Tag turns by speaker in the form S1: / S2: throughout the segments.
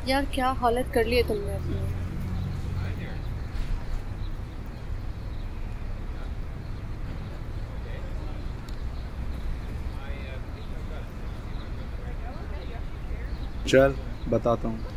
S1: यार क्या हालत कर ली है तुमने अपनी।
S2: चल बताता हूँ।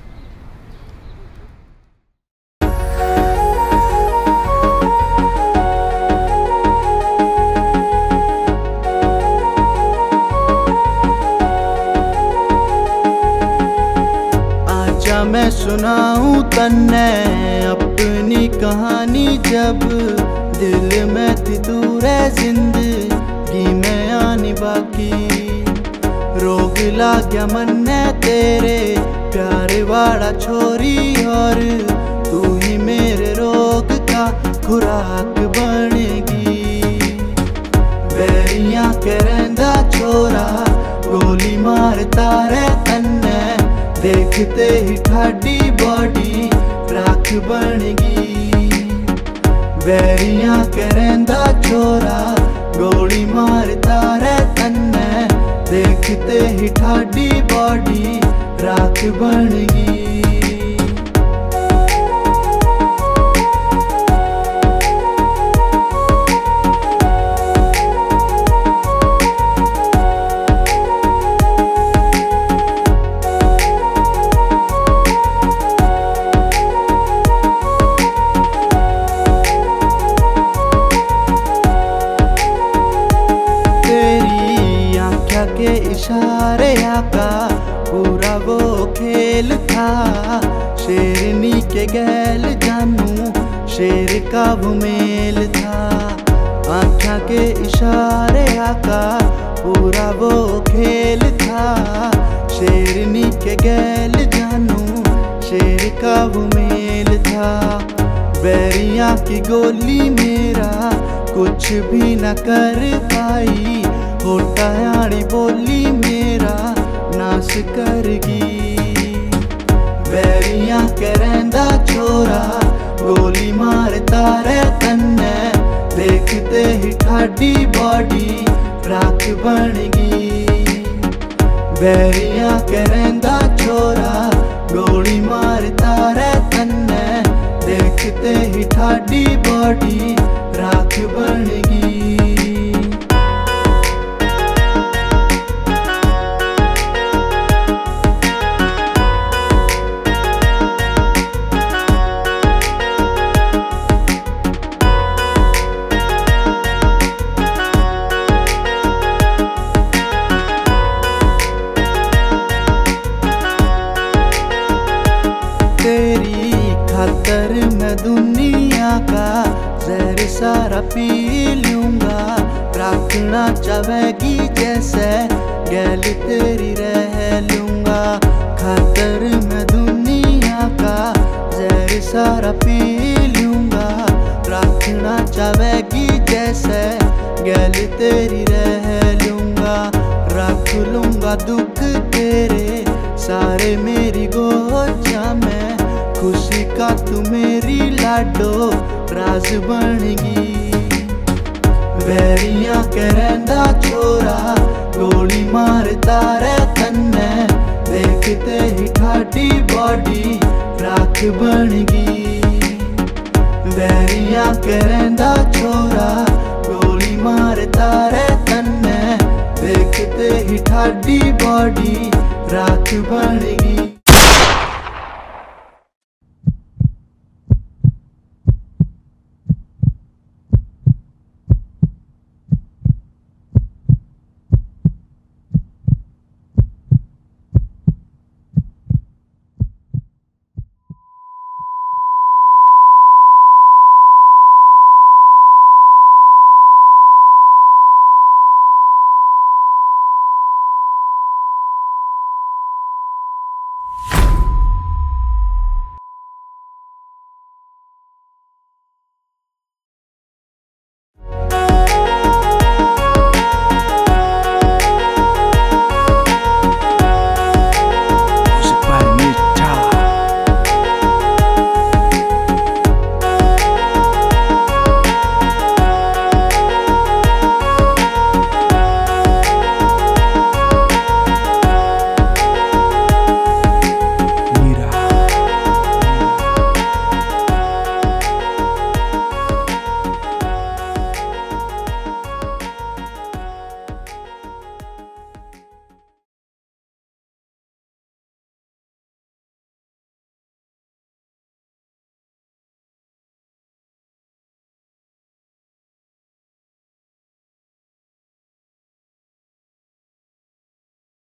S3: आजा मैं सुनाऊं तन्ने अपनी कहानी, जब दिल में थी तू रे जिंदगी में आनी बाकी। रोग लाग गया मन ने तेरे प्यार वाला छोरी, और तू ही मेरे रोग का खुराक बनेगी। बैरियां के रहंदा छोरा गोली मारता रे तन्ने, देखते ही ठाडी बॉडी राख बनेगी। बैरियां के रहंदा छोरा गोली मारता रे तन्ने, देखते ही ठाडी बॉडी राख बनेगी। के इशारे का पूरा वो खेल था, शेरनी के गैल जानू शेर का वो मेल था। आँखों के इशारे का पूरा वो खेल था, शेरनी के गैल जानू शेर का वो मेल था। बैरियां की गोली मेरा कुछ भी न कर पाई, होटा यानी बोली मेरा नाश करगी। बैरियां के रहंदा छोरा गोली मारता रे तन्ने, देखते ही ठाडी बॉडी राख बनेगी। बैरियां के रहंदा छोरा गोली मारता रे तन्ने, देखते ही ठाडी बॉडी राख बनेगी। तेरी खातर मैं दुनिया का जहर सारा पी लूंगा, रखना चाहेगी जैसे गैल तेरी रह लूंगा। खातर मैं दुनिया का जहर सारा पी लूंगा, रखना चाहेगी जैसे गैल तेरी रह लूंगा। रख लूंगा दुख तेरे सारे मेरी गोचा में, खुशी का तू मेरी लाडो राज बनेगी। बैरियां के रहंदा छोरा गोली मारता रे तन्ने, देखते ही ठाडी बॉडी राख बनेगी। बैरियां के रहंदा छोरा गोली मारता रे तन्ने, देखते ही ठाडी बॉडी राख बनेगी।